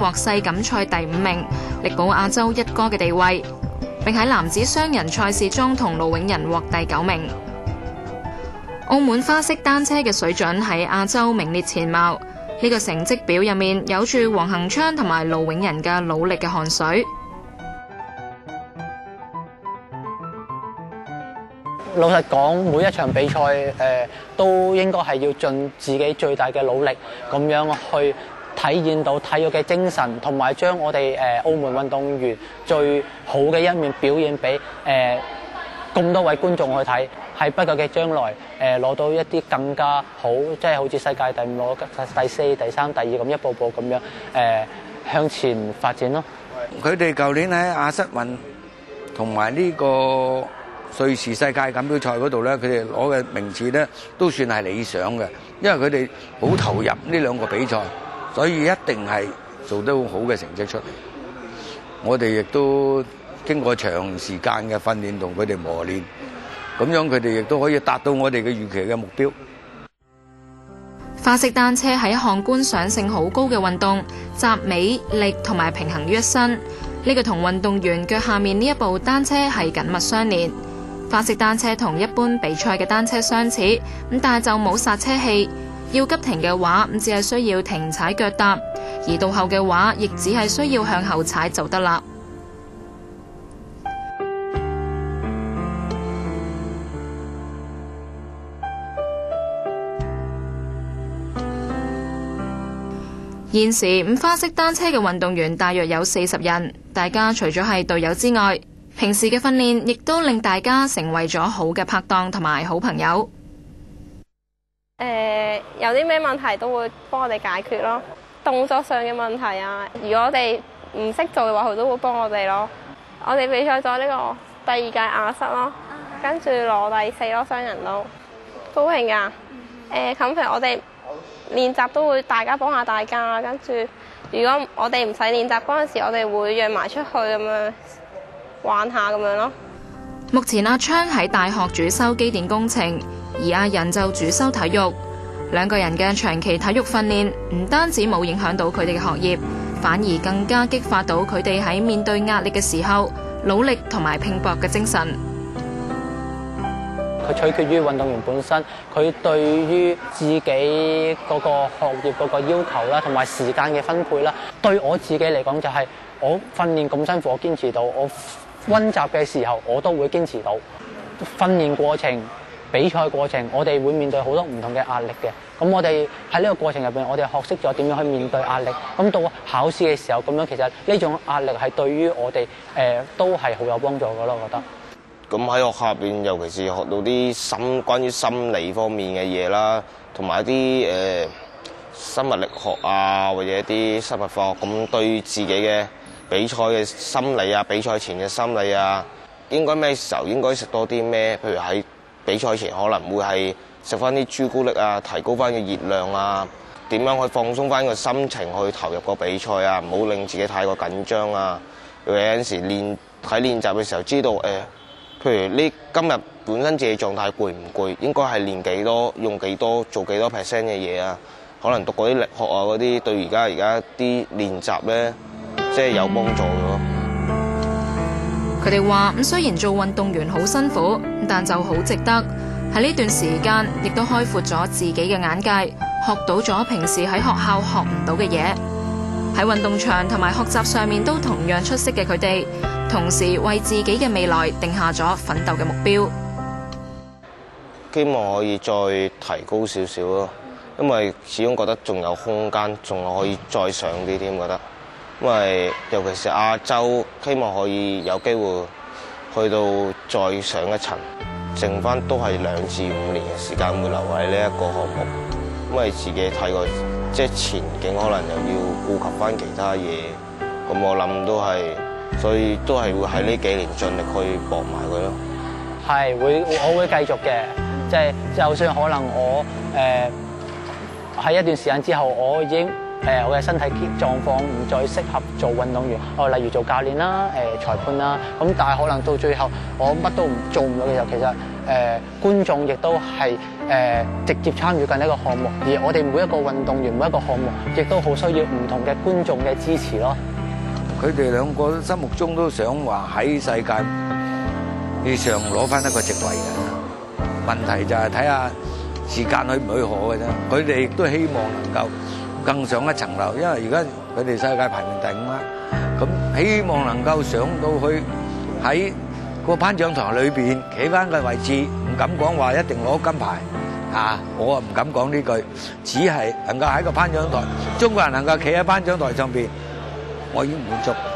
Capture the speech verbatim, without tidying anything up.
國際錦賽第五名，力保亞洲一哥嘅地位，並喺男子雙人賽事中同盧永仁獲第九名。澳門花式單車嘅水準喺亞洲名列前茅，呢個成績表入面有住黃恒昌同埋盧永仁嘅努力嘅汗水。 老實講，每一場比賽誒、呃、都應該係要盡自己最大嘅努力，咁樣去體現到體育嘅精神，同埋將我哋誒、呃、澳門運動員最好嘅一面表現俾誒咁多位觀眾去睇。喺不久嘅將來，誒攞到一啲更加好，即係好似世界第五攞第四、第三、第二咁一步步咁樣誒向前發展咯。 佢哋舊年喺亞室運同埋呢個瑞士世界錦標賽嗰度咧，佢哋攞嘅名次咧都算係理想嘅，因為佢哋好投入呢兩個比賽，所以一定係做得好嘅成績出嚟。我哋亦都經過長時間嘅訓練同佢哋磨練。咁樣佢哋亦都可以達到我哋嘅預期嘅目標。 花式單車係一項觀賞性好高嘅運動，集美力同埋平衡於一身。呢個同運動員腳下面呢一部單車係緊密相連。花式單車同一般比賽嘅單車相似，咁但係就冇剎車器，要急停嘅話，咁只係需要停踩腳踏；而到後嘅話，亦只係需要向後踩就得啦。現時五花式單車嘅運動員大約有四十人，大家除咗係隊友之外，平時嘅訓練亦都令大家成為咗好嘅拍檔同埋好朋友。 誒、呃，有啲咩問題都會幫我哋解決咯。動作上嘅問題啊，如果我哋唔識做嘅話，佢都會幫我哋咯。我哋比賽咗呢個第二屆亞室咯，跟住攞第四咯，雙人都高興噶。誒、呃，咁譬如我哋練習都會大家幫下大家，跟住如果我哋唔使練習嗰陣時，我哋會約埋出去咁樣玩下咁樣咯。 目前阿昌喺大學主修機電工程，而阿仁就主修體育。兩個人嘅長期體育訓練唔單止冇影響到佢哋嘅學業，反而更加激發到佢哋喺面對壓力嘅時候努力同埋拼搏嘅精神。 佢取決於運動員本身，佢對於自己嗰個學業嗰個要求啦，同埋時間嘅分配啦。對我自己嚟講，就係我訓練咁辛苦，我堅持到；我溫習嘅時候，我都會堅持到。訓練過程、比賽過程，我哋會面對好多唔同嘅壓力嘅。咁我哋喺呢個過程入邊，我哋學識咗點樣去面對壓力。咁到考試嘅時候，咁樣其實呢種壓力係對於我哋誒、呃、都係好有幫助㗎咯，我覺得。 咁喺學校入邊，尤其是學到啲心關於心理方面嘅嘢啦，同埋一啲誒、呃、生物力學啊，或者一啲生物化學，咁對自己嘅比賽嘅心理啊，比賽前嘅心理啊，應該咩時候應該食多啲咩？譬如喺比賽前可能會係食翻啲朱古力啊，提高翻個熱量啊，點樣去放鬆翻個心情去投入個比賽啊，唔好令自己太過緊張啊。有陣時練喺練習嘅時候知道誒。呃譬如呢今日本身自己狀態攰唔攰，應該係練幾多，用幾多，做幾多 percent 嘅嘢啊？可能讀嗰啲力學啊嗰啲，對而家而家啲練習咧，即係有幫助咯。 佢哋話咁雖然做運動員好辛苦，但就好值得。喺呢段時間，亦都開闊咗自己嘅眼界，學到咗平時喺學校學唔到嘅嘢。喺運動場同埋學習上面都同樣出色嘅佢哋，同時為自己嘅未來定下咗奮鬥嘅目標。 希望可以再提高少少咯，因為始終覺得仲有空間，仲可以再上啲添，覺得。因為尤其是亞洲，希望可以有機會去到再上一層，剩翻都係兩至五年嘅時間會留喺呢一個項目，因為自己睇過。即係前景可能又要顧及翻其他嘢，咁我諗都係，所以都係會喺呢幾年盡力去搏埋佢咯。 係會，我會繼續嘅，即係就算可能我誒喺、呃、一段時間之後，我已經誒我嘅身體狀況唔再適合做運動員，哦，例如做教練啦、誒裁判啦，咁但係可能到最後我乜都唔做唔到嘅時候，其實誒觀眾亦都係誒直接參與緊呢個項目，而我哋每一個運動員每一個項目，亦都好需要唔同嘅觀眾嘅支持咯。 佢哋兩個心目中都想話喺世界以上攞翻一個席位嘅，問題就係睇下時間許唔許可嘅啫。佢哋亦都希望能夠更上一層樓，因為而家佢哋世界排名第五啦，咁希望能夠上到去喺個頒獎台裏邊企翻個位置，唔敢講話一定攞金牌啊！我啊唔敢講呢句，只係能夠喺個頒獎台，中國人能夠企喺頒獎台上邊，我已經滿足。